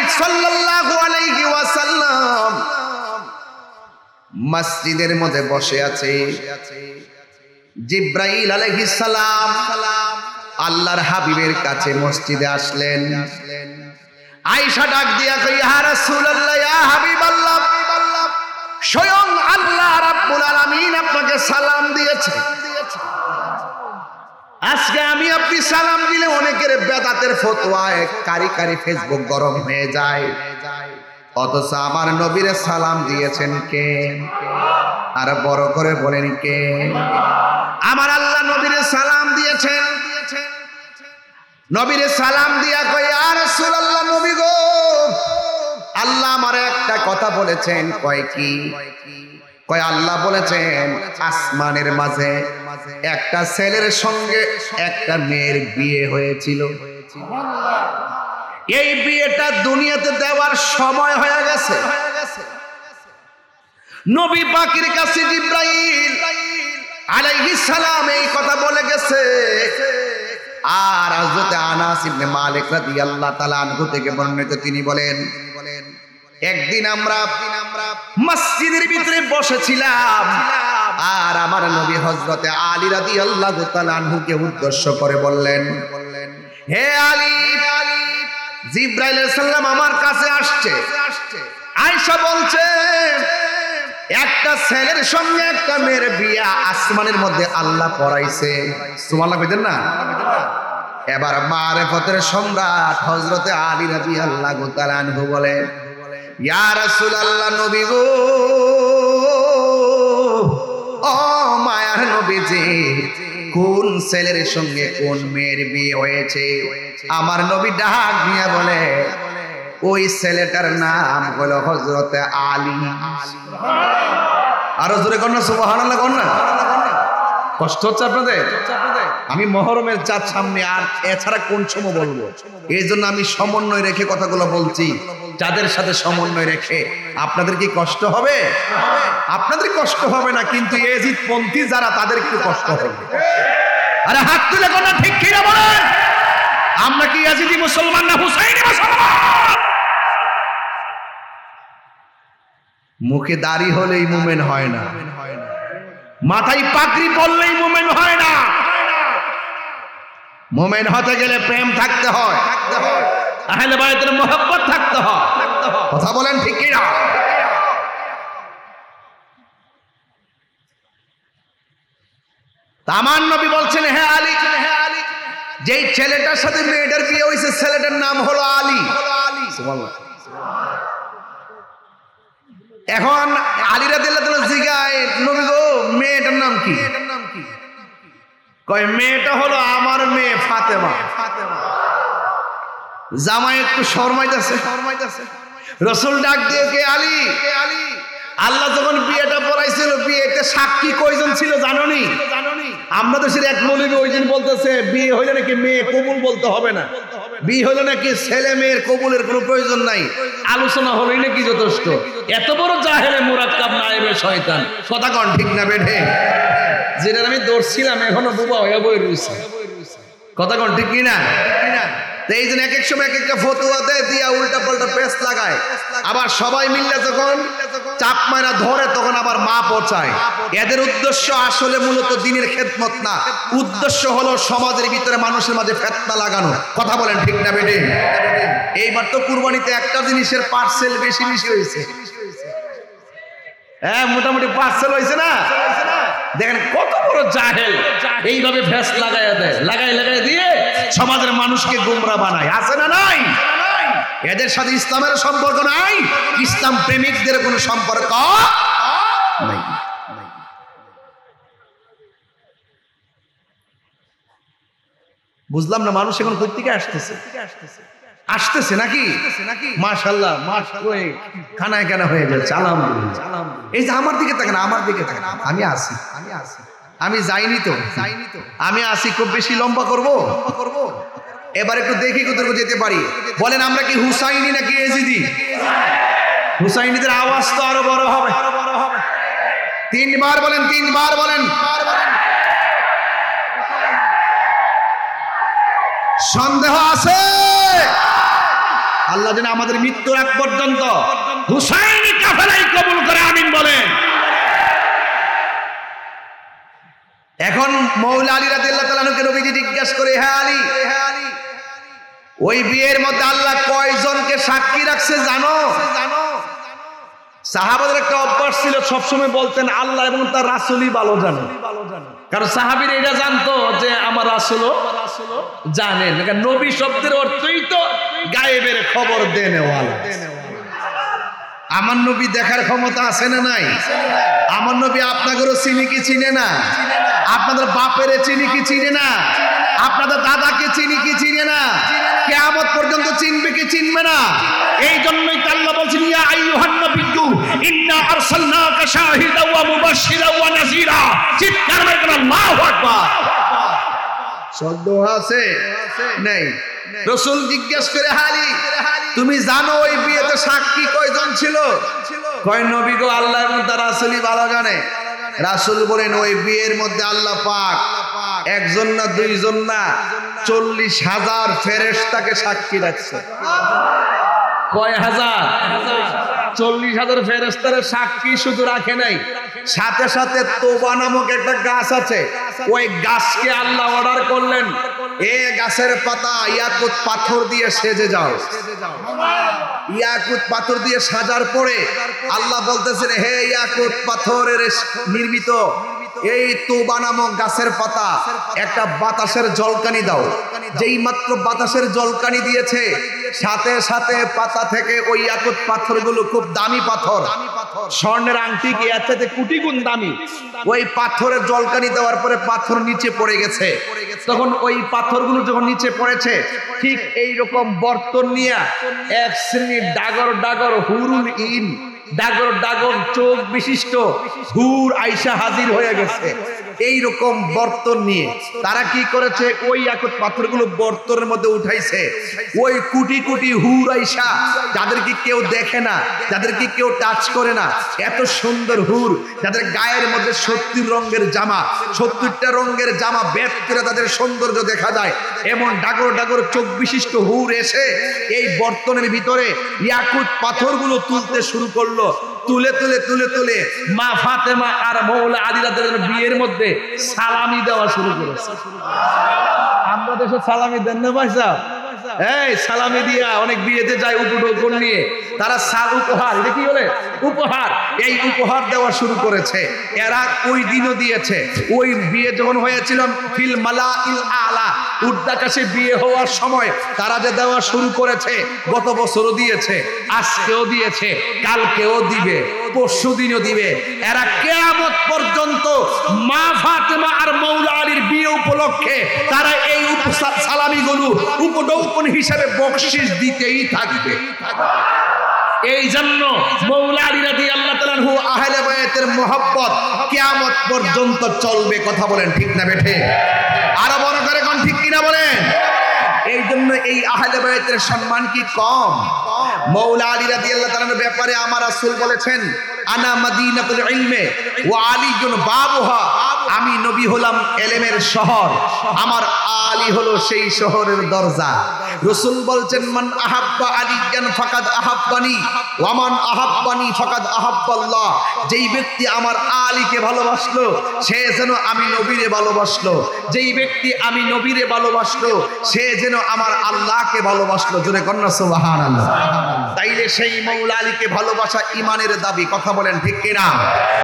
সাল্লাল্লাহু আলাইহি ওয়াসাল্লাম মসজিদের মধ্যে বসে আছে। জিবরাইল আলাইহিস সালাম আল্লাহর হাবিবের কাছে মসজিদে আসলেন। আয়েশা ডাক দিয়া কই, ইয়া রাসূলুল্লাহ, ইয়া হাবিবাল্লাহ, স্বয়ং আল্লাহ রাব্বুল আলামিন আপনাকে সালাম দিয়েছে। আজকে আমি আপনি সালাম দিলে অনেকের বেদাতের ফতোয়ায় কারি কারি ফেসবুক গরম হয়ে যায়, অথচ আমার নবীরে সালাম দিয়েছেন কে? আর বড় করে বলেন কে? আমার আল্লাহ নবীরে সালাম দিয়েছেন। নবীরে সালাম দিয়া কই, ইয়া রাসূলুল্লাহ, নবী গো, আল্লাহ আমারে একটা কথা বলেছেন। কয় কি? কয় আল্লাহ বলেছেন আসমানের মাঝে একটা ছেলের সঙ্গে একটা মেয়ের বিয়ে হয়েছিল। এই বিয়েটা দুনিয়াতে দেওয়ার সময় হয়ে গেছে। নবী পাকের কাছে জিবরাইল আলাইহিস সালাম এই কথা বলে গেছে। আর হযরত আনাস ইবনে মালিক রাদিয়াল্লাহু তাআলা আনহু থেকে বর্ণিত, তিনি বলেন, একদিন আমরা মসজিদের ভিতরে বসেছিলাম, আর আমার নবী হযরত আলী রাদিয়াল্লাহু তাআলা আনহুকে উদ্দেশ্য করে বললেন, হে আলী, জিবরাইল আলাইহিস সালাম আমার কাছে আসছে। আয়েশা বলছে, একটা ছেলের সঙ্গে একটা মেয়ের বিয়ে আসমানের মধ্যে আল্লাহ পড়াইছে। সুবহানাল্লাহ কইতেন না? এবার মারিফতের সম্রাট হযরত আলী রাদিয়াল্লাহু তাআলা আনহু বলে, ইয়া রাসূলুল্লাহ, নবী গো, ও মায়ার নবীজি, কোন ছেলের সঙ্গে কোন মেয়ের বিয়ে হয়েছে? আমার নবী ডাক দিয়া বলে, ওই ছেলেটার নাম হলো হযরত আলী। আরো জোরে কর না, সুবহানাল্লাহ কর না। কষ্ট হচ্ছে আপনাদের? আমি মহরমের চাঁদ সামনে, আর এছাড়া কোন সময় বলবো? এই জন্য আমি সমন্বয় রেখে কথাগুলো বলছি। যাদের সাথে সমন্বয় রেখে আপনাদের কি কষ্ট হবে? আপনাদের কষ্ট হবে না, কিন্তু এজিদ পন্থী যারা, তাদের একটু কষ্ট হবে। আরে হাত তুলে কোন ঠিক কি না বলেন? আমরা কি ইয়াজিদি মুসলমান না হুসাইনি মুসলমান? মুখে দাড়ি হলেই মুমিন হয় না, মাথায় পাগড়ি পরলেই মুমিন হয় না। মুমিন হতে গেলে প্রেম থাকতে হয়, আহলে বায়তের মহব্বত থাকতে হয়। কথা বলেন ঠিক কি না? আমার নবী বলছেন, হে আলী, যেই ছেলেটার সাথে মেয়েটার বিয়ে হয়েছে, ছেলেটার নাম হলো আলী। সুবহানাল্লাহ। এখন আলী রাদিয়াল্লাহু তাআলা জিগায়, নবী গো, মেয়েটার নাম কি? কয়, মেয়েটা হলো আমার মেয়ে ফাতেমা। জামাই একটু শরমাইতেছে। রাসূল ডাক দিয়ে, কে আলী? আল্লাহ যখন বিয়েটা পড়াইছিল, বিয়েতে সাক্ষী কয়জন ছিল জানোনি? আমরা দেশের এক মৌলবী ওই দিন বলতেছে, বিয়ে হইলে নাকি মেয়ে কবুল বলতে হবে না, বিয়ে হইলে নাকি ছেলে মেয়ের কবুলের কোনো প্রয়োজন নাই, আলোচনা হলেই নাকি যথেষ্ট। এত বড় জাহেলে মুরাক্কাব নায়েবে শয়তান। কথা কন ঠিক না বেঠে? যেটা আমি দৌড়ছিলাম এখনো বুবা হয়ে বই রয়েছে। কথা কন ঠিক কিনা? এই জন্য এক এক সময় এক একটা ফতোয়া দেয়, দিয়া উল্টা পাল্টা পেস লাগায়। আবার সবাই মিললে যখন চাপ মারা ধরে, তখন আবার মা পৌঁছায়। এদের উদ্দেশ্য আসলে মূলত দ্বীনের খেদমত না, উদ্দেশ্য হলো সমাজের ভিতরে মানুষের মাঝে ফিতনা লাগানো। কথা বলেন ঠিক না বেটে? এইবার তো কুরবানিতে একটা জিনিসের পার্সেল বেশি হয়েছে। হ্যাঁ, মোটামুটি পার্সেল হয়েছে না? দেখেন কত বড় জাহেল, এইভাবে ফেস লাগাইয়া দেয়, লাগাই দিয়ে সমাজের মানুষকে গোমরা বানায়। আছে না নাই? এদের সাথে ইসলামের সম্পর্ক নাই, ইসলাম প্রেমিকদের কোনো সম্পর্ক নাই। বুঝলাম না, মানুষ এখন কোথা থেকে আসতেছে নাকি? মাশাআল্লাহ, খানায় কেনা হয়ে যাচ্ছে। আলহামদুলিল্লাহ। এই যে আমার দিকে তাকান, আমার দিকে তাকান। আমি আসি, আমি যাইনি তো, আমি আসি। খুব বেশি লম্বা করব? এবার একটু দেখি কোথাও যেতে পারি। বলেন, আমরা কি হুসাইনি নাকি এজিদি? হুসাইনিদের আওয়াজ তো আরো বড় হবে। তিনবার বলেন, তিনবার বলেন। সন্দেহ আছে? আল্লাহ যেন আমাদের মৃত্যুর আগ পর্যন্ত হুসাইনি কাফেলাই কবুল করে, আমিন বলেন। এখন মৌলা আলী রাদিয়াল্লাহু তাআলা আনহুকে নবীজি জিজ্ঞাসা করে, হ্যাঁ আলী, ওই বিয়ের মধ্যে আল্লাহ কয়জনকে সাক্ষী রাখছে জানো? সাহাবাদের একটা অভ্যাস ছিল, সবসময় বলতেন আল্লাহ এবং তার রাসূলই ভালো জানে। কারণ সাহাবীরা এটা জানতো যে আমার রাসূলও জানেন, কারণ নবী শব্দের অর্থই তো গায়েবের খবর দেনেওয়ালা। আমার নবী দেখার ক্ষমতা আছে না নাই? আমার নবী আপনাদেরও চিনি কি চিনে না? আপনাদের বাপের চিনি কি চিনে না? আপনাদের দাদাকে চিনি কি চিনে না? কিয়ামত পর্যন্ত চিনবে কি চিনবে না? এই জন্যই তো আল্লাহ বলছেন, ইয়া আইয়ুহান নাবিয়্যু ইন্না আরসালনাকা শাহিদাও ওয়া মুবাশশিরাও ওয়া নাযীরা। চিৎকার করে বলেন আল্লাহু আকবার। শব্দ আছে নাই? রাসূল জিজ্ঞেস করে, আলী তুমি জানো ওই বিয়েতে সাক্ষী কয়জন ছিল? কয় নবী গো, আল্লাহ এবং তার রাসূলই ভালো জানে। রাসূল বলেন ওই বিয়ের মধ্যে আল্লাহ পাক একজন না দুইজন না 40,000 ফেরেশতাকে সাক্ষী রাখছে। কয় হাজার? 40,000 ফেরেশতার সাক্ষী শুধু রাখে নাই, সাথে সাথে তোবা নামক একটা গাছ আছে, ওই গাছকে আল্লাহ অর্ডার করলেন, এই গাছের পাতা ইয়াকুত পাথর দিয়ে সেজে যাও। ইয়াকুত পাথর দিয়ে সাজার পরে আল্লাহ বলতেছেন, হে ইয়াকুত পাথরের নির্মিত এই তোবা নামক গাছের পাতা একটা বাতাসের জলকানি দাও। যেই মাত্র বাতাসের জলকানি দিয়েছে, সাথে সাথে পাতা থেকে ওই ইয়াকুত পাথরগুলো, খুব দামি পাথর, স্বর্ণের আংটি কি এর চাইতে কোটি গুণ দামি, ওই পাথরের জলকানি দেওয়ার পরে পাথর নিচে পড়ে গেছে। তখন ওই পাথরগুলো যখন নিচে পড়েছে, ঠিক এই রকম বর্তন নিয়ে এক শ্রেণীর ডাগর ডাগর হুরুল ইন, ডাগর ডাগর চোখ বিশিষ্ট হুর আয়েশা হাজির হয়ে গেছে। এই রকম বর্তন নিয়ে তারা কি করেছে, ওই ইয়াকুত পাথরগুলো বর্তনের মধ্যে উঠাইছে। ওই কোটি কোটি হুর আয়েশা, যাদেরকে কেউ দেখে না, যাদেরকে কেউ টাচ করে না, এত সুন্দর হুর, যাদের গায়ের মধ্যে 70 রঙের জামা, 70টা রঙের জামা বেদ করে তাদের সৌন্দর্য দেখা যায়, এমন ডাগর ডাগর চোখ বিশিষ্ট হুর এসে এই বর্তনের ভিতরে ইয়াকুত পাথরগুলো তুলতে শুরু করলো। তুলে তুলে তুলে তুলে মা ফাতেমা আর মৌলা আলী রাদিয়াল্লাহু তাআলার বিয়ের মধ্যে সালামি দেওয়া শুরু করেছে। আমরা দেশে সালামি দেন না ভাই সাহেব? এই সালামি দিয়া অনেক বিয়েতে যায় উপঢৌকন নিয়ে, তারা উপহার, এটা কি বলে উপহার, এই উপহার দেওয়া শুরু করেছে। এরা ওই দিনও দিয়েছে। ওই বিয়ে যখন হয়েছিল ফিল মালাইল আলা, উর্দাকাশে বিয়ে হওয়ার সময় তারা যে দেওয়া শুরু করেছে, গত বছরও দিয়েছে, আজকেও দিয়েছে, কালকেও দিবে, পরশুদিনও দিবে। এরা কিয়ামত পর্যন্ত মা ফাতেমা আর মৌলা আলীর বিয়ে উপলক্ষে তারা এই সালামিগুলো উপঢৌকন হিসাবে বকশিশ দিতেই থাকবে। এই জন্য মৌলা আলী রাদিয়াল্লাহু তাআলা আনহু আহলে বায়াতের মুহাব্বত কিয়ামত পর্যন্ত চলবে। কথা বলেন ঠিক না বেঠে? আরো বড় করে কোন ঠিক কিনা বলেন? এই জন্য এই আহলে বায়াতের সম্মান কি কম? মৌলা আলী রাদিয়াল্লাহু তাআলার ব্যাপারে আমার রাসূল বলেছেন, আনা মাদিনাতুল ইলমে ওয়া আলীউন বাবুহা, আমি নবী হলাম এলেমের শহর, আমার আলী হলো সেই শহরের দরজা। রাসূল বলছেন, মান আহাব্বা আলিয়ান ফাকাদ আহাব্বানি ওয়া মান আহাব্বানি ফাকাদ আহাব্বাল্লাহ, যেই ব্যক্তি আমার আলীকে ভালোবাসলো সে যেন আমি নবীরে ভালোবাসলো, যেই ব্যক্তি আমি নবীরে ভালোবাসলো সে যেন আমার আল্লাহকে ভালোবাসলো। জোরে কন্যা সুবহানাল্লাহ। তাইলে সেই মৌলা আলীকে ভালোবাসা ঈমানের দাবি। কথা বলেন ঠিক কিনা?